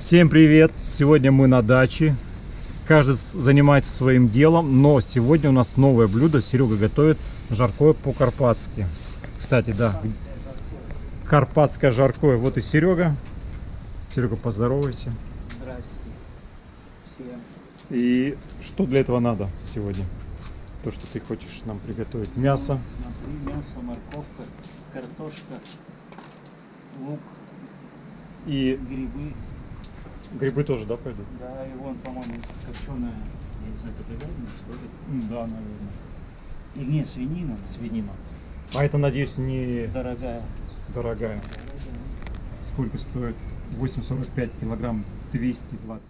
Всем привет! Сегодня мы на даче. Каждый занимается своим делом, но сегодня у нас новое блюдо. Серега готовит жаркое по-карпатски. Кстати, да, карпатское жаркое. Вот и Серега. Серега, поздоровайся. Здрасте всем. И что для этого надо сегодня? То, что ты хочешь нам приготовить. Мясо. Смотри, мясо, морковка, картошка, лук И грибы. грибы тоже, да, пойдут? Да, и вон, по-моему, копченая, я не знаю, это говядина, что ли? Да, наверное. Или не, свинина. Свинина. А это, надеюсь, не Дорогая. дорогая. Сколько стоит? 8,45 килограмм, 220.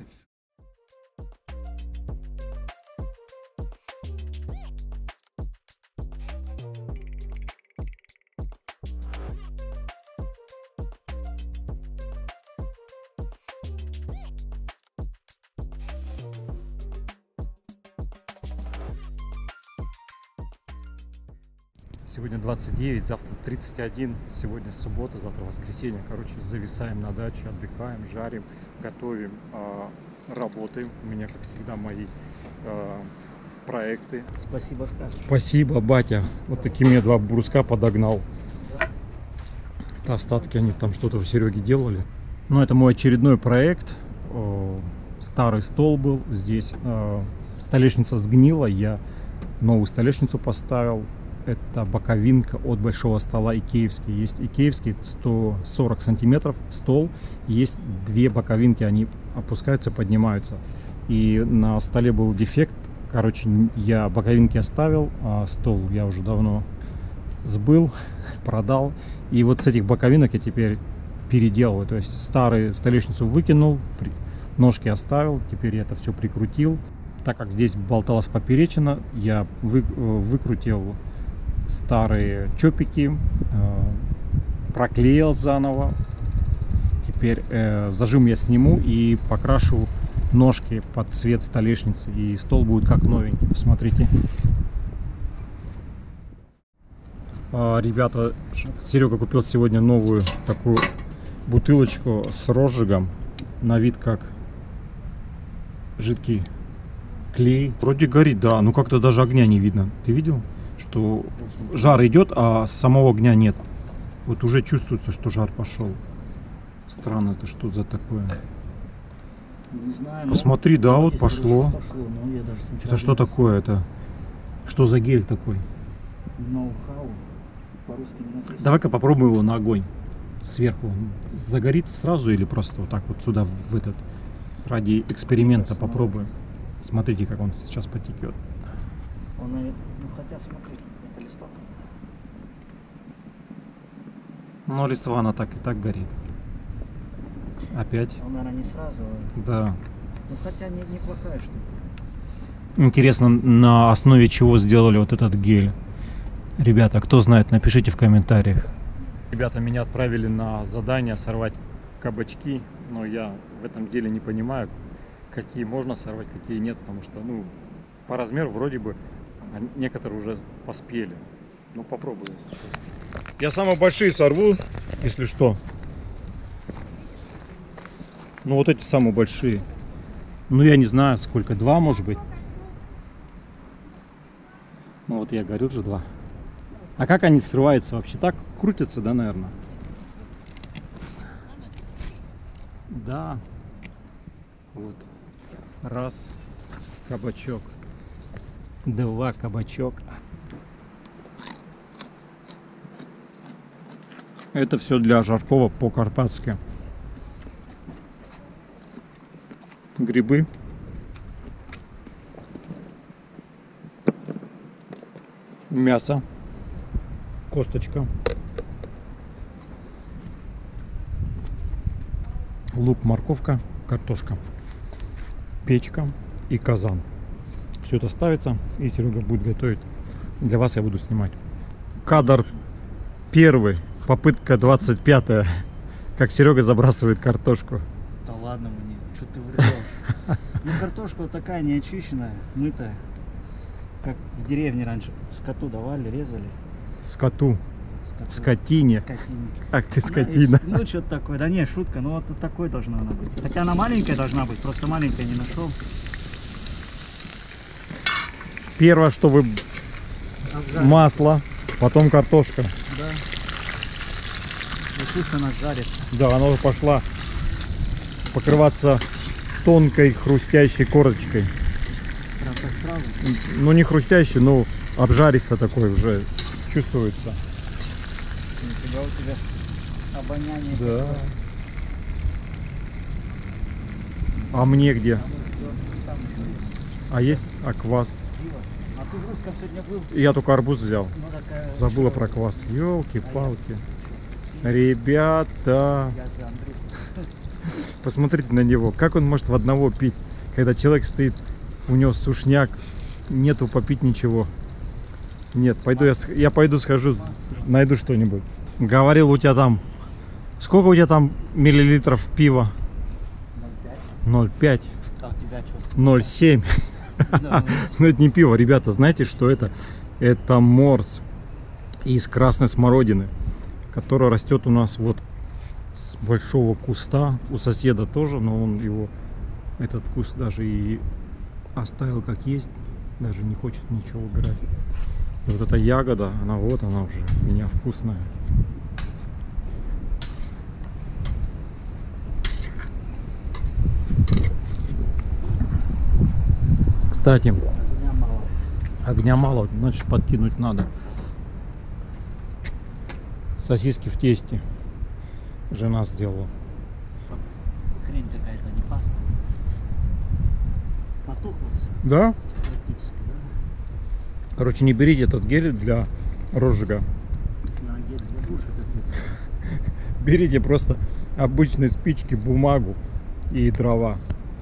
Сегодня 29, завтра 31, сегодня суббота, завтра воскресенье. Короче, зависаем на даче, отдыхаем, жарим, готовим, работаем. У меня, как всегда, мои проекты. Спасибо, Стас. Спасибо, батя. Вот такие мне 2 бруска подогнал. Это остатки, они там что-то у Сереги делали. Ну, это мой очередной проект. Старый стол был здесь. Столешница сгнила, я новую столешницу поставил. Это боковинка от большого стола икеевский. Есть икеевский 140 сантиметров стол. Есть 2 боковинки, они опускаются, поднимаются. И на столе был дефект. Короче, я боковинки оставил, а стол я уже давно сбыл, продал. И вот с этих боковинок я теперь переделываю. То есть старую столешницу выкинул, ножки оставил, теперь я это все прикрутил. Так как здесь болталась поперечина, я выкрутил старые чопики, проклеил заново. Теперь зажим я сниму и покрашу ножки под цвет столешницы, и стол будет как новенький. Посмотрите. Ребята, Серега купил сегодня новую такую бутылочку с розжигом, на вид как жидкий клей. Вроде горит, да, но как-то даже огня не видно. Ты видел, что жар идет, а самого огня нет? Вот уже чувствуется, что жар пошел. Странно, это что за такое? Не знаю. Посмотри, да, вот пошло. Это что такое? Это что за гель такой? Ноу-хау. По-русски не написано. Давай-ка попробуем его на огонь. Сверху загорится сразу или просто вот так вот сюда, в этот, ради эксперимента попробуем. Смотрите, как он сейчас потекет. Он, ну, хотя смотри, это листок. Но листва она так и так горит. Опять. Он, наверное, не сразу. Да. Ну, хотя неплохая штука. Интересно, на основе чего сделали вот этот гель. Ребята, кто знает, напишите в комментариях. Ребята меня отправили на задание сорвать кабачки, но я в этом деле не понимаю, какие можно сорвать, какие нет, потому что, ну, по размеру вроде бы некоторые уже поспели. Ну, попробую сейчас. Я самые большие сорву, если что. Ну, вот эти самые большие. Ну, я не знаю, сколько, 2, может быть. Ну, вот я говорю же 2. А как они срываются вообще? Так крутятся, да, наверное? Да. Вот. 1 кабачок. 2 кабачок. Это все для жаркого по-карпатски. Грибы. Мясо. Косточка. Лук, морковка, картошка. Печка и казан. Все это ставится, и Серега будет готовить. Для вас я буду снимать. Кадр 1, попытка 25-я. Как Серега забрасывает картошку. Да ладно мне, что ты врешь. Ну, картошка такая неочищенная, мытая. Как в деревне раньше скоту давали, резали. Скоту. такой. Скотине. Скотине. Ах ты Она скотина. есть, ну, что-то такое. Да не, шутка, но вот такой должна она быть. Хотя она маленькая должна быть, просто маленькая не нашел. Первое, что вы... Обжарить. Масло, потом картошка. Да. И пусть она жарится. Да, она уже пошла покрываться тонкой хрустящей корочкой. Прям так сразу. Ну не хрустящий, но обжаристо такой уже чувствуется. Нифига у тебя обоняние. Да. такое. А мне где? А может, там еще есть А есть квас? пиво. А ты в русском сегодня был? Я только арбуз взял. Ну, такая, Забыла что- про квас. Ёлки-палки. Я Ребята, за Андрюху. посмотрите на него. Как он может в одного пить, когда человек стоит, у него сушняк, нету попить ничего. Нет, пойду я пойду схожу, найду что-нибудь. Говорил, у тебя там, сколько у тебя там миллилитров пива? 0,5. А у тебя что? 0,7. Да, Но это не пиво, ребята, знаете, что это? Это морс из красной смородины, которая растет у нас вот с большого куста. У соседа тоже, но он его, этот куст даже и оставил как есть, даже не хочет ничего убирать. И вот эта ягода, она вот, она уже у меня вкусная. Кстати, огня мало. огня мало, значит подкинуть надо. Сосиски в тесте жена сделала. Хрень какая-то, не паста. Потухло все Да? практически, да? Короче, не берите этот гель для розжига. На гель для душа какой-то. Берите просто обычные спички, бумагу и дрова.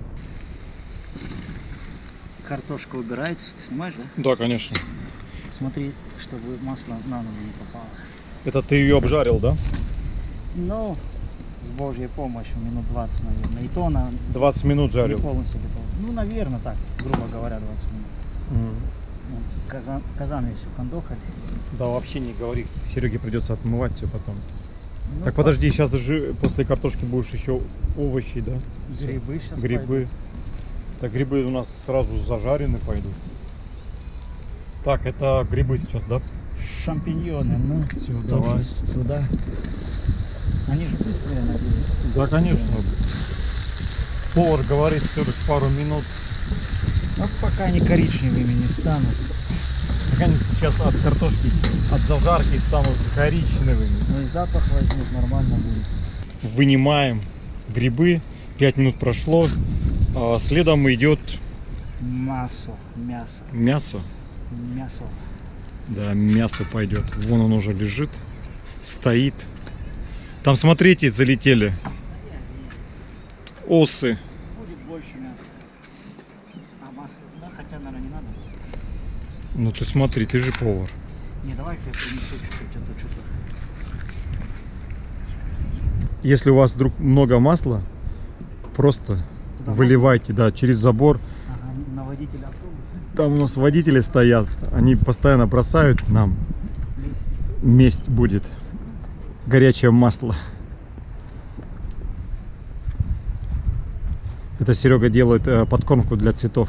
Картошка убирается, ты снимаешь, да? Да, конечно. Смотри, чтобы масло на ногу не попало. Это ты ее обжарил, да? Ну, с Божьей помощью минут 20, наверное. И то она 20 минут не жарил. полностью готова. Ну, наверное, так, грубо говоря, 20 минут. Мгм. Ну, казан весь укандохали. Да, вообще не говори. Сереге придется отмывать все потом. Ну, Так подожди, сейчас же после картошки будешь еще овощи, да? Грибы сейчас Грибы. Так грибы у нас сразу зажарены пойдут. Так, это грибы сейчас, да? Шампиньоны, ну, Все, тоже давай. сюда. Они же быстрее, надеюсь. Да, конечно. Повар говорит, все пару минут. Ну, пока они коричневыми не станут. Так они сейчас от картошки, от зажарки станут коричневыми. Ну и запах возьмет, нормально будет. Вынимаем грибы. 5 минут прошло. Следом идет Мясо. мясо. Мясо. Да, мясо пойдет. Вон он уже лежит, стоит. Там, смотрите, залетели осы. Будет больше мяса. А масло, да, хотя, наверное, не надо. Ну ты смотри, ты же повар. Не, давай-ка я принесу чуть-чуть, а то что-то. Если у вас вдруг много масла, просто Туда выливайте, да, через забор. Ага, на водителя автобуса. Там у нас водители стоят, они постоянно бросают нам. Вместе. Месть будет. Горячее масло. Это Серега делает подкормку для цветов.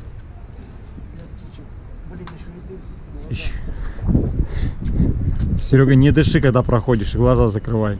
Блин, еще Серега, не дыши, когда проходишь, и глаза закрывай.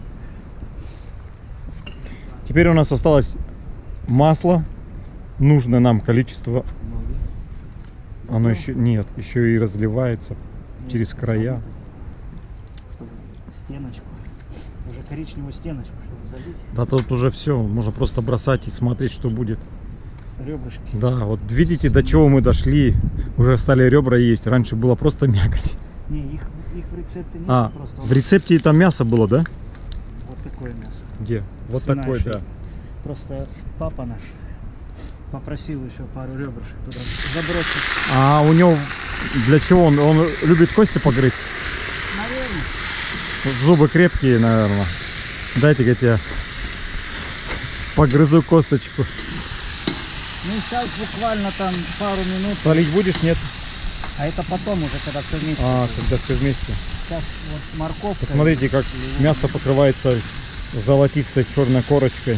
Теперь у нас осталось масло. Нужное нам количество. Оно еще нет, еще и разливается через края. Чтобы стеночку. Уже коричневую стеночку, чтобы залить. Да тут уже все, можно просто бросать и смотреть, что будет. Ребрышки. Да, вот видите, до чего мы дошли. Уже стали ребра есть. Раньше было просто мякоть. Не, их в рецепте нет, А, просто в рецепте там мясо было, да? вот такое мясо. Где? Вот Свиная такой, шея. да. Просто папа наш попросил еще пару ребрышек туда забросить. А у него для чего? Он любит кости погрызть? Наверное. Зубы крепкие, наверное. Дайте-ка я тебе погрызу косточку. Ну сейчас буквально там пару минут. Солить будешь? Нет? А это потом уже, когда все вместе. А, когда все вместе. Сейчас вот морковка. Посмотрите, как мясо покрывается золотистой черной корочкой.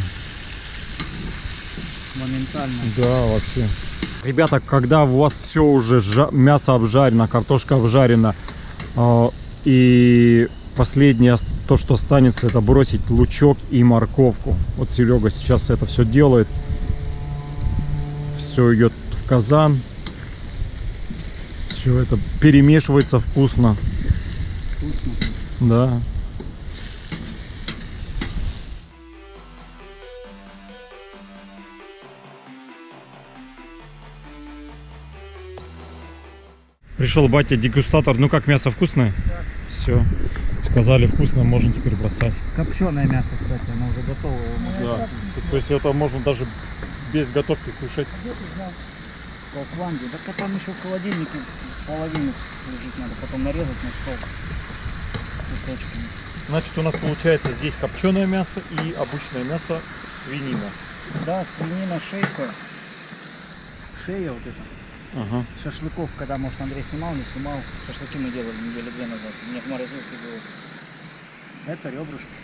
Моментально. Да, вообще. Ребята, когда у вас все уже мясо обжарено, картошка обжарена, и последнее, то, что останется, это бросить лучок и морковку. Вот Серега сейчас это все делает. Все идет в казан. Все это перемешивается вкусно. Вкусно. Да. Пришел батя дегустатор. Ну как, мясо вкусное? Да. Все. Сказали вкусно, можно теперь бросать. Копченое мясо, кстати, оно уже готово. Да. То есть это можно даже без готовки кушать. Как ванги. Так потом еще в холодильнике половину лежит, надо потом нарезать на стол. Кусочками. Значит, у нас получается здесь копченое мясо и обычное мясо свинина. Да, свинина, шейка. Шея вот эта. Ага. Шашлыков, когда, может, Андрей снимал, не снимал. Шашлыки мы делали недели 2 назад. У меня в морозилке было. Это ребрышки.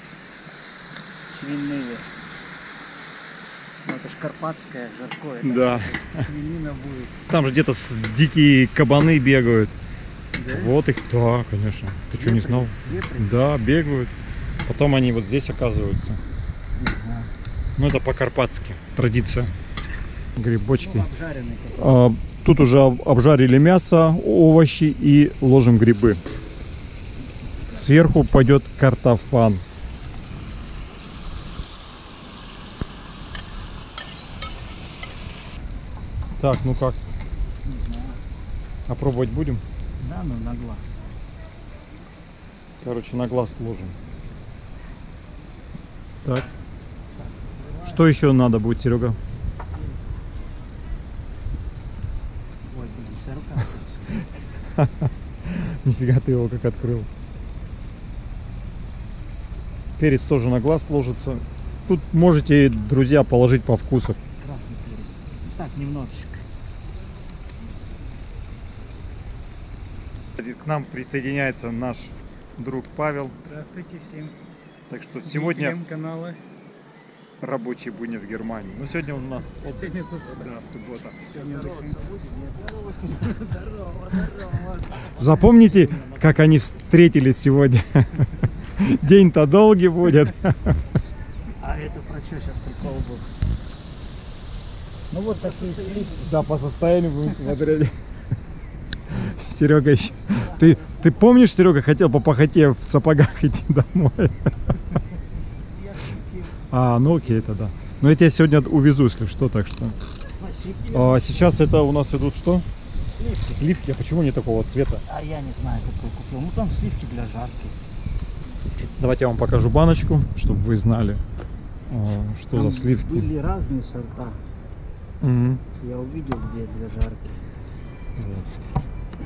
Свиные. Ну, это ж карпатское жаркое. Да. Свинина будет. Там же где-то дикие кабаны бегают. Да? Вот их. Да, конечно. Ты что, не знал? Вепри? Да, бегают. Потом они вот здесь оказываются. Ага. Ну, это по-карпатски. Традиция. Грибочки. Ну, обжаренные, которые. Тут уже обжарили мясо, овощи и ложим грибы. Сверху пойдет картофан. Так, ну как? Не знаю. А пробовать будем? Да, ну на глаз. Короче, на глаз ложим. Так. Что еще надо будет, Серега? Ой, блин, вся рука. Нифига ты его как открыл. Перец тоже на глаз ложится. Тут можете, друзья, положить по вкусу. Красный перец. Так, немножечко. К нам присоединяется наш друг Павел. Здравствуйте всем. Так что сегодня канала. рабочий будни в Германии. Но сегодня у нас Сегодня суббота. да, суббота. Здорово. Запомните, как они встретились сегодня. День-то долгий будет. А это про что сейчас прикол был? Ну вот такие сливки. Да, по состоянию будем смотреть. Серега еще. Ты помнишь, Серега хотел по пахоте в сапогах идти домой? А, ну окей, тогда. Но я тебя сегодня увезу, если что, так что. Сейчас это у нас идут что? Сливки. Сливки. А почему не такого цвета? А я не знаю, какой купил. Ну там сливки для жарки. Давайте я вам покажу баночку, чтобы вы знали, что Там за сливки. Были разные сорта. Мгм. Я увидел, где для жарки. Вот.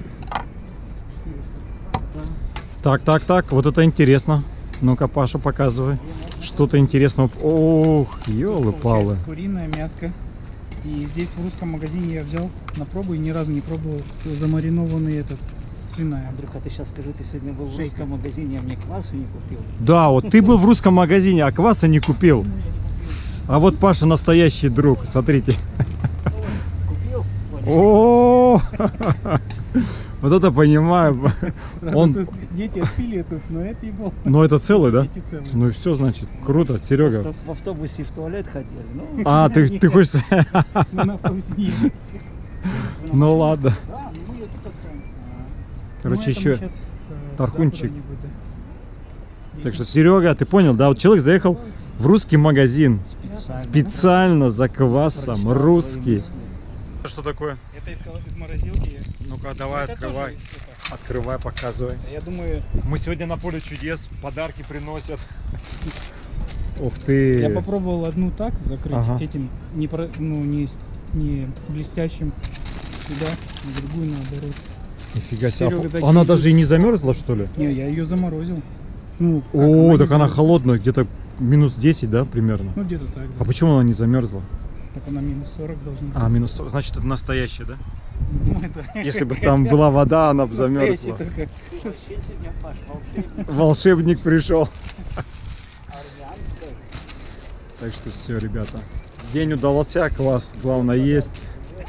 Так, вот это интересно. Ну-ка, Паша, показывай. Что-то интересного. Ох, ёлы-палы. Получается куриное мяско. И здесь в русском магазине я взял на пробу и ни разу не пробовал замаринованный этот свиная. Андрюха, ты сейчас скажи, ты сегодня был в Шейка. русском магазине, а мне квасу не купил. Да, вот ты был в русском магазине, а кваса не купил. А вот Паша настоящий друг, смотрите. Купил? О, вот это понимаю. Он, Тут дети отпили тут, но это и был. ну это целый, да? Эти целые. Ну и все, значит, круто, Серега. Чтоб в автобусе в туалет хотели. Ну, А, ты хочешь? Мы на автобусе не едем. Ну ладно. Да, мы ее тут оставим. Короче, Ну, это мы еще щас, тархунчик. да, куда-нибудь, да. Так что, Серега, ты понял, да? Вот человек заехал в русский магазин специально за квасом, Прочитал русский. твои мысли. Что такое? Это из морозилки. Ну-ка, давай, Это открывай. тоже это. Открывай, показывай. Я думаю, Мы сегодня на поле чудес, подарки приносят. Ух ты. я попробовал одну так закрыть Ага. этим не блестящим сюда, а другую наоборот. Нифига себе. Серега, такие Она тут- даже и не замерзла, что ли? Не, я ее заморозил. Ну, как, О, так не она замерзла. холодная, где-то минус 10, да, примерно? Ну, где-то так. А Да. почему она не замерзла? Так она минус 40 должна быть. А, минус 40. Значит, это настоящая, да? Думаю, это Если бы там была вода, она бы настоящий замерзла. только. Вообще сегодня, Паш, волшебник. Волшебник пришел. Армянская. Так что все, ребята. День удался, класс. Главное есть.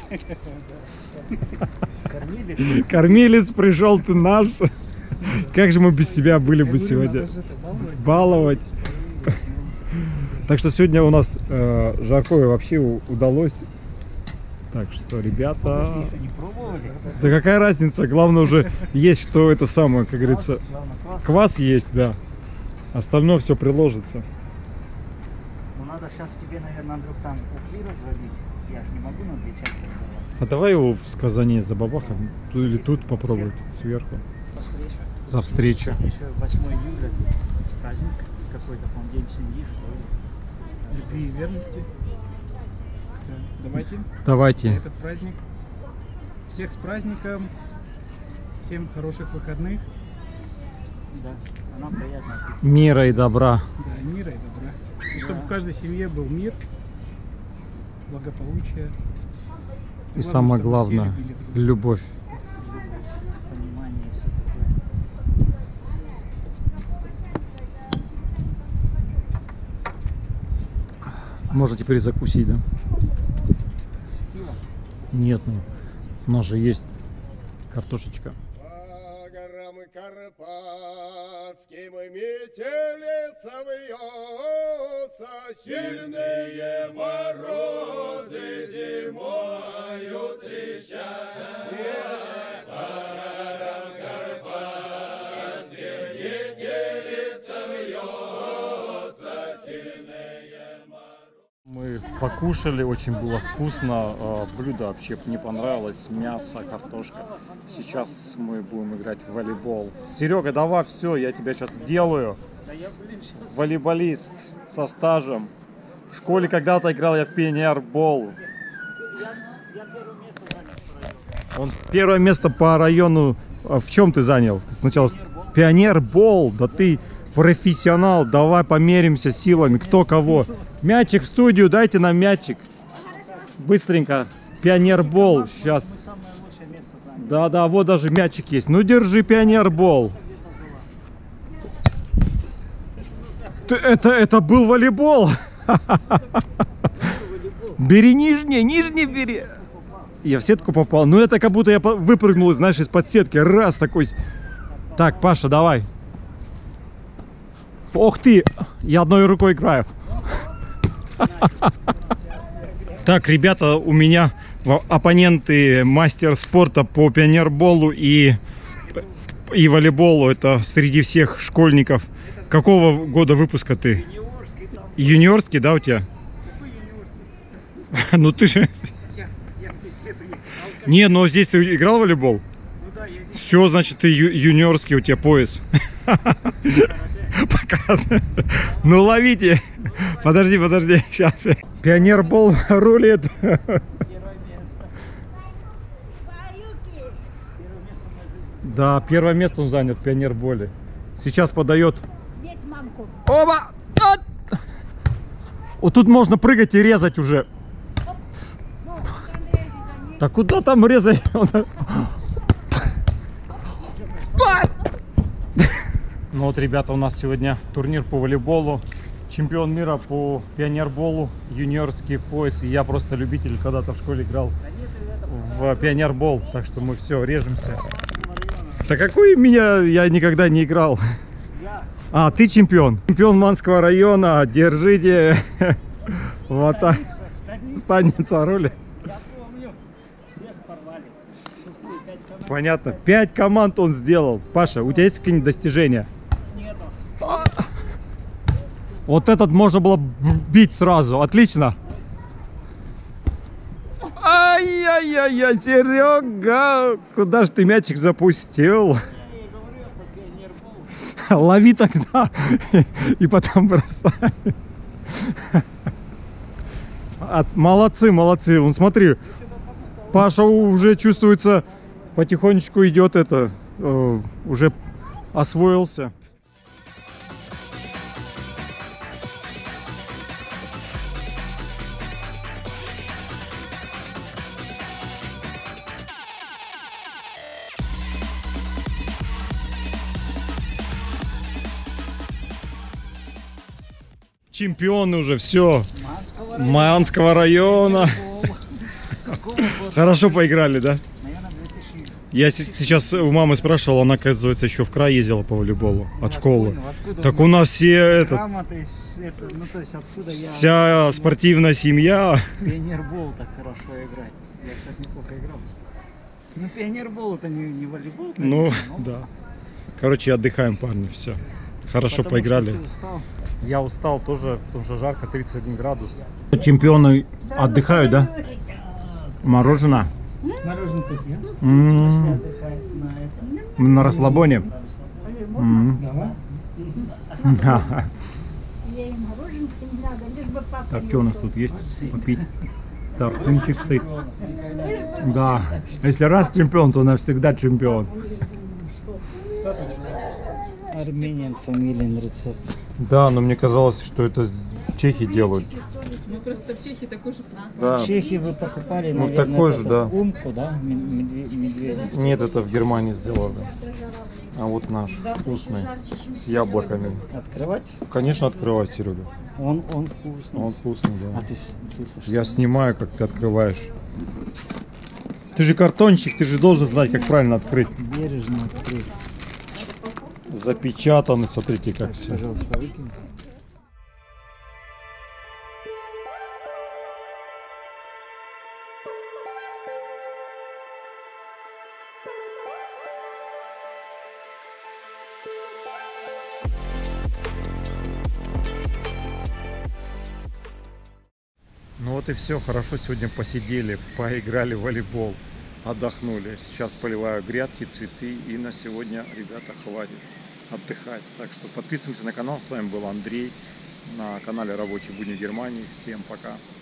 Кормили? Кормилец пришел, ты наш. Как же мы без тебя были Я бы говорю, сегодня? надо же это Баловать. Так что сегодня у нас жаркое вообще удалось. Так что, ребята, Не пробовали? да какая разница? Главное уже есть, что это самое, как говорится, Главное, квас. квас есть, да. Остальное все приложится. Ну надо сейчас тебе, наверное, Андрюх, там ухли разводить. Я же не могу на 2 части разорваться. А давай его в сказане забабахаем. Или тут попробовать сверху. Встреча. За встречу. Еще 8 июля. Праздник какой-то, по-моему, день семьи, что ли. Любви и верности. Да, давайте за Давайте. этот праздник. Всех с праздником. Всем хороших выходных. Да. А нам приятно. Мира и добра. Да, мира и добра. И чтобы в каждой семье был мир, благополучие. И самое чтобы все главное, любили друг друга. любовь. Понимание и все такое. Можно теперь закусить, да? Пиво. Нет, ну, у нас же есть картошечка. По горам Карпатским метелица вьется, сильные морозы зимою трещат. По горам Карпатским метелица вьется, сильные морозы. Мы покушали, очень было вкусно. Блюдо вообще мне понравилось. Мясо, картошка. Сейчас мы будем играть в волейбол. Серега, давай все, я тебя сейчас сделаю. Да я, блин, сейчас Волейболист со стажем. В школе когда-то играл я в пионербол. я первое место занял в районе. Он первое место по району. В чем ты занял? Ты сначала пионербол. Да ты профессионал. Давай померимся силами. Кто кого. Мячик в студию. Дайте нам мячик. Быстренько. Пионербол. Сейчас. Мы самое лучшее место заняли. Да, вот даже мячик есть. Ну держи пионербол. Это был волейбол. Бери нижний бери. Я в сетку попал. Ну это как будто я выпрыгнул, знаешь, из-под сетки. Раз такой. Так, Паша, давай. Ох ты, я одной рукой играю. Так, ребята, у меня оппоненты мастер спорта по пионерболу и волейболу. Это среди всех школьников. Какого года выпуска ты? Юниорский, да, у тебя? Ну ты же... Не, но здесь ты играл в волейбол? Все, значит, ты юниорский, у тебя пояс. Пока. Ну ловите. Подожди, сейчас. Пионербол рулит. Да, первое место он занял в пионерболе. Сейчас подает. Бить мамку. Оба! Вот тут можно прыгать и резать уже. Ну, Андрей, не Да куда там резать? Ну вот, ребята, у нас сегодня турнир по волейболу. Чемпион мира по пионерболу, юниорский пояс. И я просто любитель, когда-то в школе играл в пионербол. Так что мы все, режемся. Да какой меня, я никогда не играл. А, ты чемпион. Чемпион Манского района. Держите. Вот так. Станица рули. Я помню. Всех порвали. Сухую 5 команд. Понятно. 5 команд он сделал. Паша, у тебя есть какие-нибудь достижения? Нету. Вот этот можно было бить сразу. Отлично. Ай-яй-яй-яй, Серега. Куда ж ты мячик запустил? Я ей говорю, по пионерболу. Лови тогда. И потом бросай. Молодцы, молодцы. Вон, смотри. Паша уже чувствуется, потихонечку идет это. Уже освоился. Чемпионы уже, все. Манского Манского района. Какого года? Хорошо поиграли, да? Наверное, 2000. Я сейчас у мамы спрашивал, она, оказывается, еще в край ездила по волейболу от школы. Понял, откуда Так у нас все грамоты, ну то есть откуда я... вся спортивная семья. Пионербол так хорошо играть. Я, кстати, неплохо играл. Ну, пионербол это не волейбол, конечно, Ну, но да. Короче, отдыхаем, парни, все. Хорошо потому поиграли. что ты устал. Я устал тоже, потому что жарко, 31 градус. Чемпионы отдыхают, да? Мороженое. Мороженое такие. Пошли отдыхать на это. На расслабоне. Давай. Я им мороженку не надо, лишь бы папа Так, не что у нас ушел. тут есть попить? Тартынчик стоит. Да, если раз чемпион, то у нас всегда чемпион. Армениan фамилиен рецепт. Да, но мне казалось, что это чехи делают. Ну просто в Чехии такой же. Да. В Чехии вы покупали, Ну, наверное, такой же, этот да. умку, да? Медведя. Нет, это в Германии сделали. А вот наш, вкусный, с яблоками. Открывать? Конечно, открывай, Серега. Он вкусный. Он вкусный, А да. ты Я снимаю, как ты открываешь. Ты же картончик, ты же должен знать, как правильно открыть. бережно открыть. Запечатаны, смотрите, как все. Пожалуйста, выкинь. Ну вот и все, хорошо сегодня посидели, поиграли в волейбол, отдохнули. Сейчас поливаю грядки, цветы, и на сегодня, ребята, хватит отдыхать. Так что подписываемся на канал, с вами был Андрей на канале Рабочие будни Германии. Всем пока!